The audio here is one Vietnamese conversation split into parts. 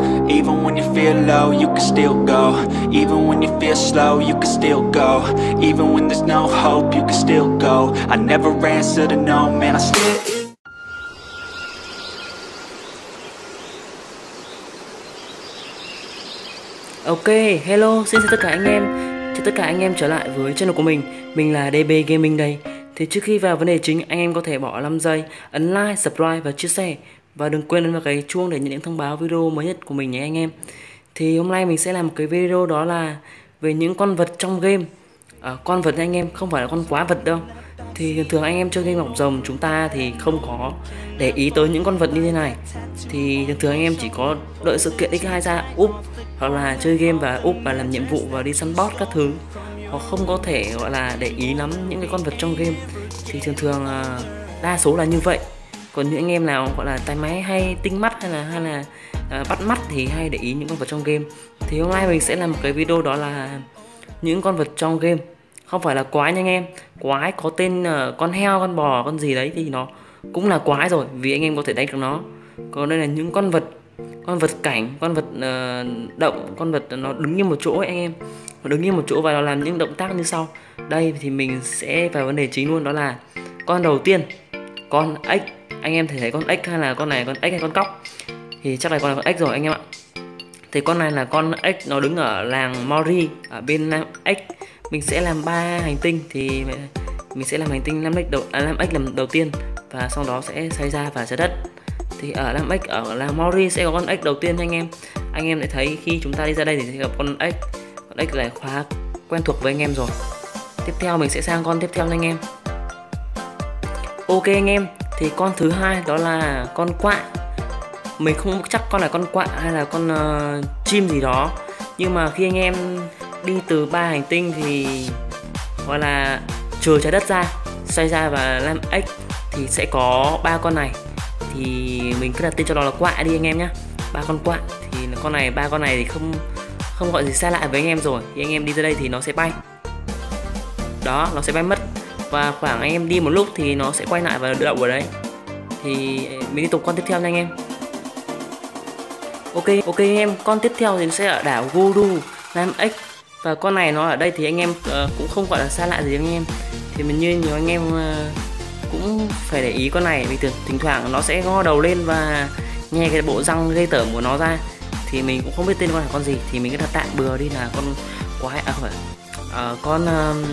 Even when you feel low, you can still go. Even when you feel slow, you can still go. Even when there's no hope, you can still go. I never answer to no, man, I still. Ok, hello, xin chào tất cả anh em. Chào tất cả anh em trở lại với channel của mình. Mình là DB Gaming đây. Thì trước khi vào vấn đề chính, anh em có thể bỏ 5 giây, ấn like, subscribe và chia sẻ. Và đừng quên ấn vào cái chuông để nhận những thông báo video mới nhất của mình nhé anh em. Thì hôm nay mình sẽ làm một cái video đó là về những con vật trong game. Con vật anh em, không phải là con quái vật đâu. Thì thường thường anh em chơi game ngọc rồng chúng ta thì không có để ý tới những con vật như thế này. Thì thường thường anh em chỉ có đợi sự kiện X2 ra úp, hoặc là chơi game và úp và làm nhiệm vụ và đi săn boss các thứ. Họ không có thể gọi là để ý lắm những cái con vật trong game. Thì thường thường đa số là như vậy. Còn những anh em nào gọi là tay máy hay tinh mắt hay là bắt mắt thì hay để ý những con vật trong game. Thì hôm nay mình sẽ làm một cái video đó là những con vật trong game. Không phải là quái nha anh em. Quái có tên con heo, con bò, con gì đấy thì nó cũng là quái rồi, vì anh em có thể đánh được nó. Còn đây là những con vật cảnh, con vật động, con vật nó đứng như một chỗ ấy anh em. Nó đứng như một chỗ và nó làm những động tác như sau. Đây thì mình sẽ vào vấn đề chính luôn, đó là con đầu tiên, con ếch. Anh em thấy con ếch hay là con này con ếch hay con cóc? Thì chắc là con ếch rồi anh em ạ. Thì con này là con ếch, nó đứng ở làng Mori ở bên Nam ếch. Mình sẽ làm 3 hành tinh, thì mình sẽ làm hành tinh Nam ếch làm đầu tiên và sau đó sẽ xây ra và trái đất. Thì ở Nam ếch, ở làng Mori sẽ có con ếch đầu tiên nha anh em. Anh em lại thấy khi chúng ta đi ra đây thì sẽ gặp con ếch. Con ếch là khá quen thuộc với anh em rồi. Tiếp theo mình sẽ sang con tiếp theo nha anh em. Ok anh em, thì con thứ hai đó là con quạ. Mình không chắc con là con quạ hay là con chim gì đó, nhưng mà khi anh em đi từ 3 hành tinh thì gọi là trừ trái đất ra, xoay ra và làm ếch thì sẽ có 3 con này. Thì mình cứ đặt tên cho nó là quạ đi anh em nhé. 3 con quạ thì con này, 3 con này thì không gọi gì xa lạ với anh em rồi. Thì anh em đi ra đây thì nó sẽ bay. Đó, nó sẽ bay mất. Và khoảng anh em đi một lúc thì nó sẽ quay lại và đậu ở đấy. Thì mình tiếp tục con tiếp theo nha anh em. Ok anh em, con tiếp theo thì nó sẽ ở đảo Guru Nam ếch. Và con này nó ở đây thì anh em cũng không gọi là xa lạ gì anh em. Thì mình như nhiều anh em cũng phải để ý con này, vì thỉnh thoảng nó sẽ ngó đầu lên và nghe cái bộ răng ghê tởm của nó ra. Thì mình cũng không biết tên con là con gì, thì mình cứ đặt tạm bừa đi là con quái, con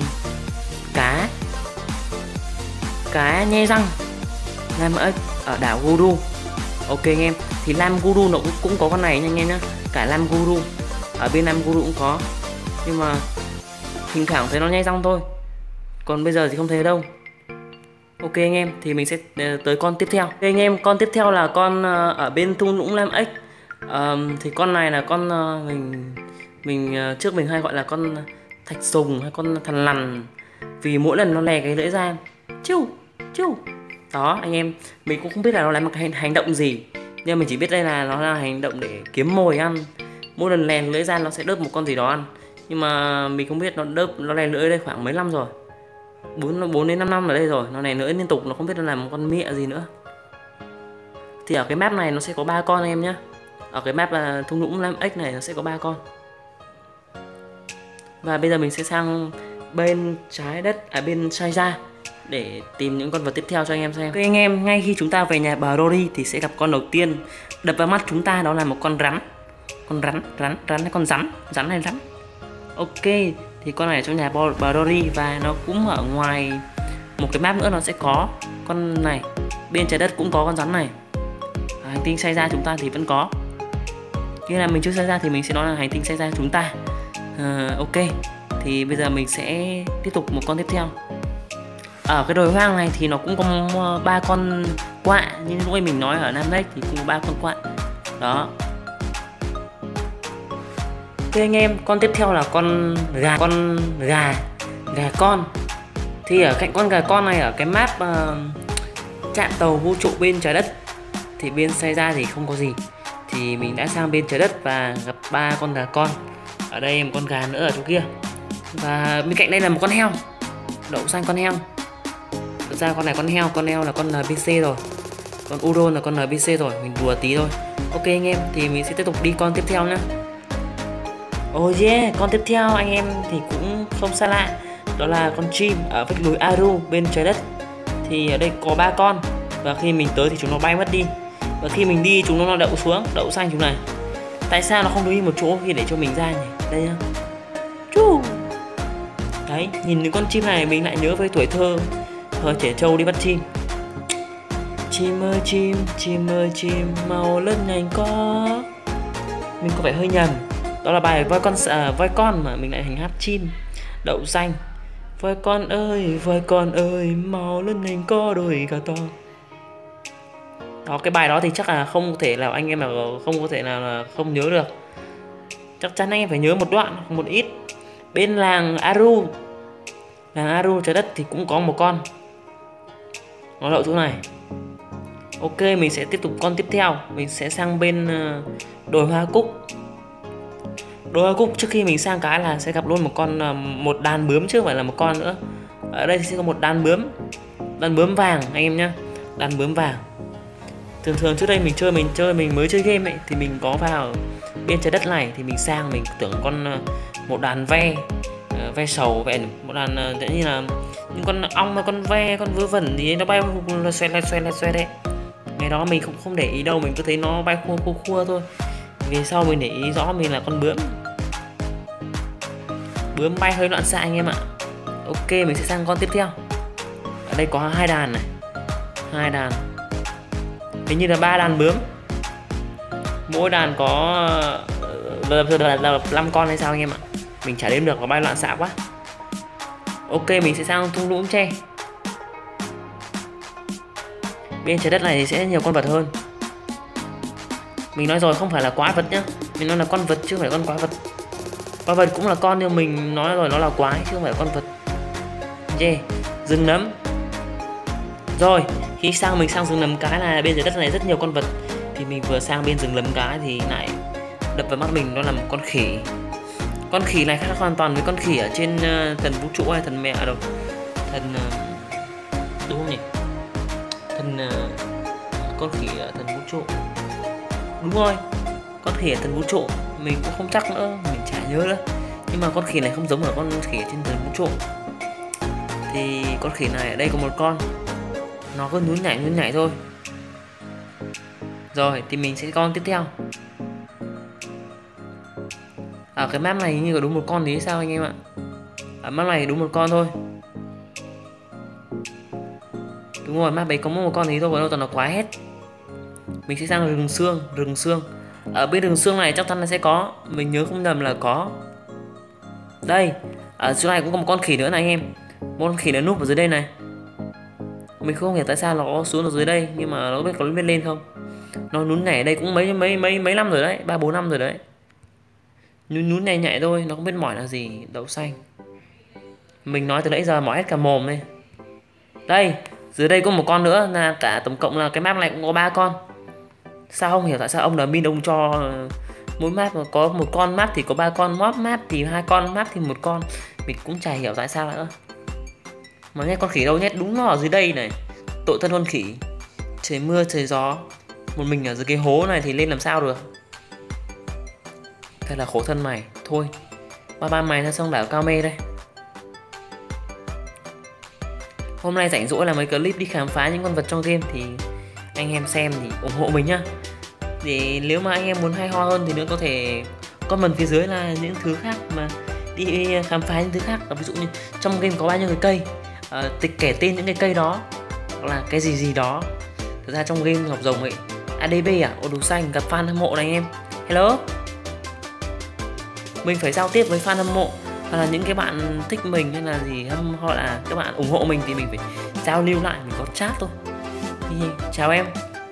cá nhe răng Nam ếch ở đảo Guru. Ok anh em, thì Lam Guru nó cũng có con này nha anh em nhé. Cả Lam Guru ở bên Nam Guru cũng có, nhưng mà thỉnh thoảng thấy nó nhai răng thôi, còn bây giờ thì không thấy đâu. Ok anh em, thì mình sẽ tới con tiếp theo. Ok anh em, con tiếp theo là con ở bên thung lũng Lam ếch. Thì con này là con mình trước mình hay gọi là con thạch sùng hay con thằn lằn, vì mỗi lần nó lè cái lưỡi ra chiu chiu đó anh em. Mình cũng không biết là nó làm một cái hành động gì, nhưng mình chỉ biết đây là nó là hành động để kiếm mồi ăn. Mỗi lần lè lưỡi ra nó sẽ đớp một con gì đó ăn, nhưng mà mình không biết nó lè lưỡi đây khoảng mấy năm rồi, 4 đến 5 năm ở đây rồi. Nó lè lưỡi liên tục, nó không biết nó làm một con mẹ gì nữa. Thì ở cái map này nó sẽ có 3 con em nhé. Ở cái map là thung lũng Lam ếch này nó sẽ có 3 con. Và bây giờ mình sẽ sang bên trái đất, bên sai ra để tìm những con vật tiếp theo cho anh em xem. Ok anh em, ngay khi chúng ta về nhà Brody thì sẽ gặp con đầu tiên đập vào mắt chúng ta, đó là một con rắn. Con rắn hay con rắn hay rắn. Ok, thì con này ở trong nhà Brody, và nó cũng ở ngoài một cái map nữa nó sẽ có con này. Bên trái đất cũng có con rắn này. Hành tinh sai ra chúng ta thì vẫn có. Như là mình chưa sai ra thì mình sẽ nói là hành tinh sai ra chúng ta. Ok, thì bây giờ mình sẽ tiếp tục một con tiếp theo. Ở cái đồi hoang này thì nó cũng có 3 con quạ, như lúc ấy mình nói ở Nam ếch thì cũng có 3 con quạ. Đó. Ok anh em, con tiếp theo là con gà con. Thì ở cạnh con gà con này, ở cái map trạm tàu vũ trụ bên trái đất, thì bên xây ra thì không có gì. Thì mình đã sang bên trái đất và gặp 3 con gà con. Ở đây một con gà nữa ở chỗ kia. Và bên cạnh đây là một con heo. Đậu xanh con heo. Thực ra con này con heo là con NPC rồi. Còn Udon là con NPC rồi, mình đùa tí thôi. Ok anh em, thì mình sẽ tiếp tục đi con tiếp theo nhá. Oh yeah, con tiếp theo anh em thì cũng không xa lạ. Đó là con chim ở vách núi Aru bên trái đất. Thì ở đây có 3 con. Và khi mình tới thì chúng nó bay mất đi. Và khi mình đi chúng nó đậu xuống, đậu xanh chúng này. Tại sao nó không đứng một chỗ khi để cho mình ra nhỉ? Đây nhá. Chú. Đấy, nhìn những con chim này mình lại nhớ với tuổi thơ thời trẻ trâu đi bắt chim. Chim ơi chim, mau lớn nhanh có. Mình có vẻ hơi nhầm. Đó là bài voi con mà mình lại thành hát chim đậu xanh. Voi con ơi, mau lớn nhanh có đôi gà to. Đó, cái bài đó thì chắc là không thể nào anh em nào không có thể nào là không nhớ được. Chắc chắn anh em phải nhớ một đoạn, một ít. Bên làng Aru trái đất thì cũng có một con. Nó đậu chỗ này. Ok, mình sẽ tiếp tục con tiếp theo. Mình sẽ sang bên đồi hoa cúc. Đồi hoa cúc trước khi mình sang cái là sẽ gặp luôn một đàn bướm chứ không phải là một con nữa. Ở đây sẽ có một đàn bướm vàng anh em nhá. Đàn bướm vàng. Thường trước đây mình mới chơi game ấy thì mình có vào bên trái đất này thì mình sang mình tưởng một đàn ve sầu ve một đàn tự như là những con ong mà con ve con vớ vẩn thì nó bay xoay đấy. Ngày đó mình không để ý đâu, mình cứ thấy nó bay khua thôi. Về sau mình để ý rõ mình là con bướm bay hơi loạn xạ anh em ạ. Ok, mình sẽ sang con tiếp theo. Ở đây có hai đàn, hình như là 3 đàn bướm, mỗi đàn có 5 con hay sao anh em ạ, mình chả đếm được, nó bay loạn xạ quá. Ok, mình sẽ sang thung lũng tre. Bên trái đất này thì sẽ nhiều con vật hơn. Mình nói rồi, không phải là quái vật nhá, mình nói là con vật chứ không phải con quái vật. Quái vật cũng là con nhưng mình nói rồi, nó là quái chứ không phải là con vật. Yeah, rừng nấm. Rồi, khi mình sang rừng nấm cái là bên dưới đất này rất nhiều con vật. Thì mình vừa sang bên rừng nấm cái thì lại đập vào mắt mình, đó là một con khỉ. Con khỉ này khác hoàn toàn với con khỉ ở trên thần vũ trụ hay thần mẹ đâu. Đúng không nhỉ? Con khỉ ở thần vũ trụ. Đúng rồi, con khỉ ở thần vũ trụ. Mình cũng không chắc nữa, mình chả nhớ nữa. Nhưng mà con khỉ này không giống ở con khỉ ở trên thần vũ trụ. Thì con khỉ này ở đây có một con, nó cứ nhún nhảy thôi. Rồi thì mình sẽ con tiếp theo. Ở cái map này như có đúng một con thì sao anh em ạ? Ở map này đúng một con thôi. Đúng rồi, map đấy có một con thì thôi, còn đâu toàn là quái hết. Mình sẽ sang rừng xương. Ở bên rừng xương này chắc chắn là sẽ có, mình nhớ không nhầm là có. Đây, ở chỗ này cũng có một con khỉ nữa này anh em. Một con khỉ nó núp ở dưới đây này. Mình không hiểu tại sao nó xuống ở dưới đây, nhưng mà nó biết có biết lên không. Nó nhún nhảy ở đây cũng mấy năm rồi đấy, 3-4 năm rồi đấy. Nhún nhảy thôi, nó không biết mỏi là gì. Đậu xanh. Mình nói từ nãy giờ mỏi hết cả mồm đây. Đây, dưới đây có một con nữa, là cả tổng cộng là cái map này cũng có 3 con. Sao không hiểu tại sao ông admin ông cho mỗi map mà có một con, map thì có 3 con, map thì 2 con, map thì 1 con. Mình cũng chả hiểu tại sao nữa. Mà nghe con khỉ đâu nhét, đúng nó ở dưới đây này. Tội thân con khỉ. Trời mưa trời gió, một mình ở dưới cái hố này thì lên làm sao được. Thế là khổ thân mày. Thôi, ba mày ra xong đảo Cao Mê đây. Hôm nay rảnh rỗi là mấy clip đi khám phá những con vật trong game, thì anh em xem thì ủng hộ mình nhá. Để nếu mà anh em muốn hay ho hơn thì nữa có thể comment phía dưới là những thứ khác mà đi khám phá những thứ khác. Ví dụ như trong game có bao nhiêu cái cây, kể tên những cái cây đó, hoặc là cái gì đó. Thực ra trong game Ngọc Rồng ấy, ADB ô đồ xanh gặp fan hâm mộ này anh em. Hello, mình phải giao tiếp với fan hâm mộ, hoặc là những cái bạn thích mình hay là gì hoặc là các bạn ủng hộ mình thì mình phải giao lưu lại, mình có chat thôi. Chào em.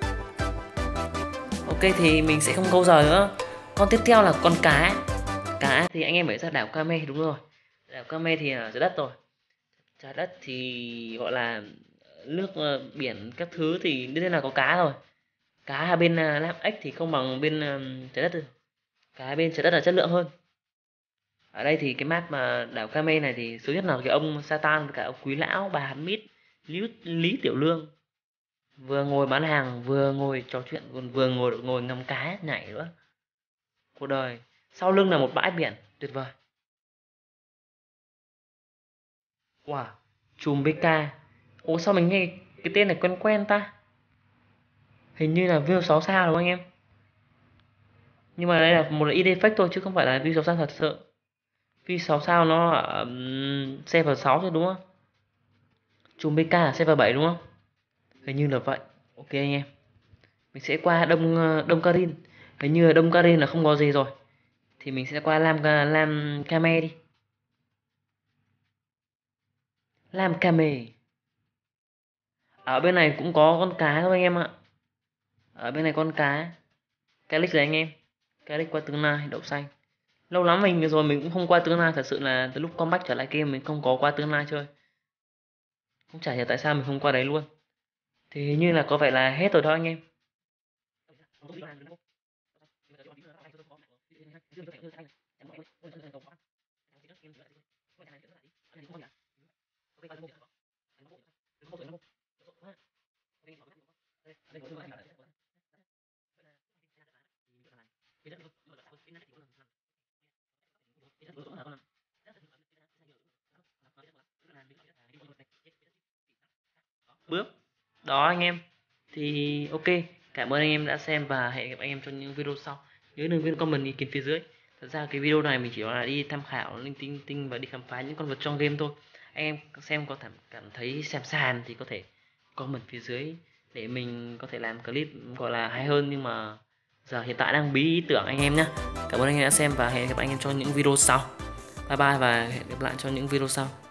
Ok, thì mình sẽ không câu giờ nữa. Con tiếp theo là con cá. Cá thì anh em phải ra đảo Kame, đúng rồi. Đảo Kame thì ở dưới đất rồi. Trái đất thì gọi là nước biển các thứ thì đương nhiên là có cá rồi. Cá ở bên Lam Ếch thì không bằng bên trái đất được. Cá bên trái đất là chất lượng hơn. Ở đây thì cái map mà đảo Kame này thì số nhất là cái ông Satan với cả ông Quý Lão, bà Mít, Lý Tiểu Lương. Vừa ngồi bán hàng, vừa ngồi trò chuyện, còn vừa ngồi ngắm cá nhảy nữa. Cuộc đời. Sau lưng là một bãi biển tuyệt vời. Wow, chùm BK. Ủa sao mình nghe cái tên này quen quen ta? Hình như là view 6 sao đúng không anh em? Nhưng mà đây là một ID fake thôi chứ không phải là view 6 sao thật sự. View 6 sao nó ở server 6 thôi đúng không? Chùm BK là server 7 đúng không? Hình như là vậy. Ok anh em. Mình sẽ qua Đông Karin. Hình như là Đông Karin là không có gì rồi. Thì mình sẽ qua Lam Kame đi. Lam Kame. Ở bên này cũng có con cá thôi anh em ạ. Ở bên này con cá. Calix rồi anh em. Calix qua tương lai đậu xanh. Lâu lắm mình cũng không qua tương lai, thật sự là từ lúc comeback trở lại game mình không có qua tương lai chơi. Không chả hiểu tại sao mình không qua đấy luôn. Thì hình như là có vẻ là hết rồi đó anh em. Bước đó anh em. Thì ok, cảm ơn anh em đã xem và hẹn gặp anh em trong những video sau. Nhớ đừng quên comment ý kiến phía dưới. Thật ra cái video này mình chỉ là đi tham khảo linh tinh tinh và đi khám phá những con vật trong game thôi. Anh em xem có cảm thấy xem sàn thì có thể comment phía dưới để mình có thể làm clip gọi là hay hơn, nhưng mà giờ hiện tại đang bí ý tưởng anh em nhé. Cảm ơn anh em đã xem và hẹn gặp anh em trong những video sau. Bye bye và hẹn gặp lại trong những video sau.